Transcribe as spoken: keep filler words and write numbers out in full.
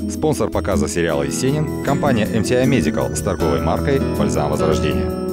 Спонсор показа сериала «Есенин» – компания эм ти ай Medical с торговой маркой «Бальзам Возрождения».